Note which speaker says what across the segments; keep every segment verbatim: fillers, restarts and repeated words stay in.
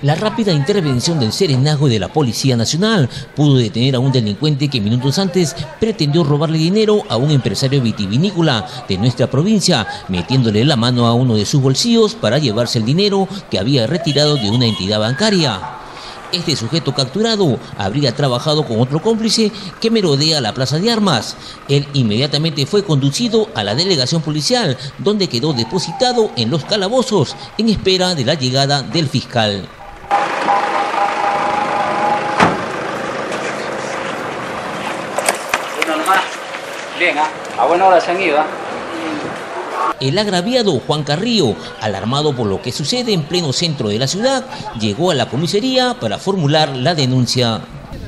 Speaker 1: La rápida intervención del Serenazgo y de la Policía Nacional pudo detener a un delincuente que minutos antes pretendió robarle dinero a un empresario vitivinícola de nuestra provincia, metiéndole la mano a uno de sus bolsillos para llevarse el dinero que había retirado de una entidad bancaria. Este sujeto capturado habría trabajado con otro cómplice que merodea la plaza de armas. Él inmediatamente fue conducido a la delegación policial, donde quedó depositado en los calabozos en espera de la llegada del fiscal.
Speaker 2: Uno nomás. Bien, ¿eh? A buena hora se han ido, ¿eh?
Speaker 1: El agraviado Juan Carrillo, alarmado por lo que sucede en pleno centro de la ciudad, llegó a la comisaría para formular la denuncia.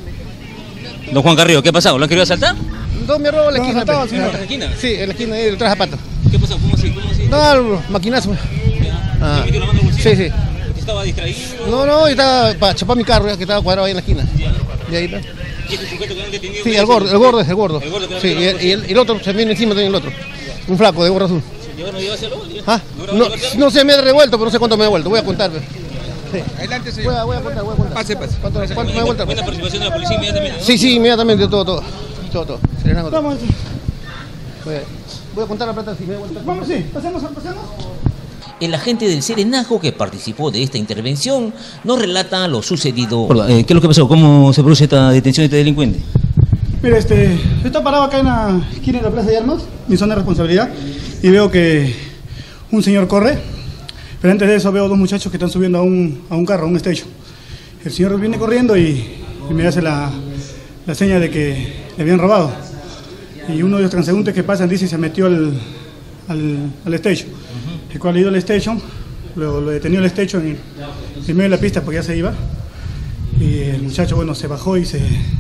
Speaker 3: Don Juan Carrillo, ¿qué ha pasado? ¿Lo han querido asaltar?
Speaker 4: No, me robó la esquina.
Speaker 3: ¿En la esquina?
Speaker 4: Sí, en la esquina, ahí detrás de zapato.
Speaker 3: ¿Qué pasó? ¿Cómo así? ¿Cómo así?
Speaker 4: No, maquinazo.
Speaker 3: Ah. ¿Le metió la mano al bolsillo?
Speaker 4: Sí, sí.
Speaker 3: ¿Estaba distraído?
Speaker 4: No, no, estaba para chapar mi carro, que estaba cuadrado ahí en la esquina.
Speaker 3: Ya.
Speaker 4: Y ahí, ¿no?
Speaker 3: ¿Y este sujeto que han detenido?
Speaker 4: Sí, el gordo, el gordo es el gordo.
Speaker 3: El gordo que
Speaker 4: Sí, y el, y el, y el otro se viene encima también el otro. Un flaco de gorro azul.
Speaker 3: ¿Llegaron a llevárselo?
Speaker 4: Ah, no, no sé, me he revuelto, pero no sé cuánto me he devuelto. Voy a contar. Sí.
Speaker 5: Adelante, señor.
Speaker 4: Voy a, voy a contar, voy a contar.
Speaker 5: Pase, pase.
Speaker 4: ¿Cuánto, cuánto me he devuelto?
Speaker 3: Buena participación de la policía inmediatamente, ¿no?
Speaker 4: Sí, sí, inmediatamente, todo, todo. Todo, todo. Serenazgo. Vamos. Voy a, voy a contar la plata si me he devuelto.
Speaker 5: Vamos, sí. Pasemos, pasemos.
Speaker 1: El agente del Serenazgo que participó de esta intervención nos relata lo sucedido.
Speaker 3: ¿Qué es lo que pasó? ¿Cómo se produce esta detención de este delincuente?
Speaker 5: Mira, este, estoy parado acá en la esquina de la Plaza de Armas, mi zona de responsabilidad, y veo que un señor corre, pero antes de eso veo dos muchachos que están subiendo a un, a un carro, a un station. El señor viene corriendo y, y me hace la, la seña de que le habían robado. Y uno de los transeúntes que pasan dice que se metió al, al, al station. El cual ha ido al station, lo, lo detenió el station en, en medio de la pista porque ya se iba. Y el muchacho, bueno, se bajó y se...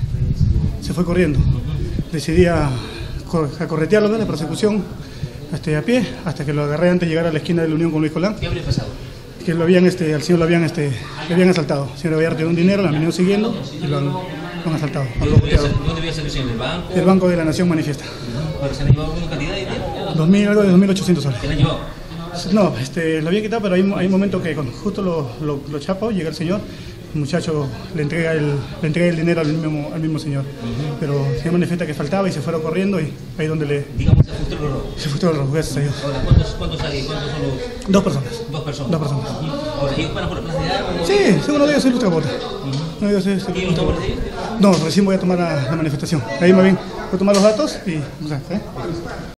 Speaker 5: se fue corriendo. Decidí a, a corretearlo de la persecución hasta a pie, hasta que lo agarré antes de llegar a la esquina de la Unión con Luis Colán.
Speaker 1: ¿Qué habría pasado?
Speaker 5: Que lo habían, este, al señor lo habían, este, le habían asaltado. El señor había retirado un dinero, lo han venido siguiendo y lo han, lo han asaltado.
Speaker 1: ¿Dónde había salido el banco?
Speaker 5: El Banco de la Nación manifiesta.
Speaker 1: ¿Pero se han llevado alguna cantidad de dinero?
Speaker 5: dos mil, algo de dos mil ochocientos soles.
Speaker 1: ¿Se la han llevado?
Speaker 5: No, este, lo había quitado, pero hay, hay un momento que cuando justo lo, lo, lo chapo, llega el señor. El muchacho le entrega el, le entrega el dinero al mismo, al mismo señor. Uh-huh. Pero el señor manifiesta que faltaba y se fueron corriendo y ahí donde le...
Speaker 1: Digamos, se frustró el robo.
Speaker 5: Se frustró el robo, gracias a Dios.
Speaker 1: Ahora, ¿cuántos, cuántos hay? ¿Cuántos son los...?
Speaker 5: Dos personas.
Speaker 1: Dos personas.
Speaker 5: Dos personas.
Speaker 1: Uh-huh. Ahora, ¿ellos van por la plaza de armas?
Speaker 5: Sí, sí, uno de ellos es Ilustra Bota.
Speaker 1: Uh-huh.
Speaker 5: Uno de ellos es...
Speaker 1: ¿Y no está por ahí?
Speaker 5: No, recién voy a tomar la, la manifestación. Ahí más bien voy a tomar los datos y... O sea, ¿eh?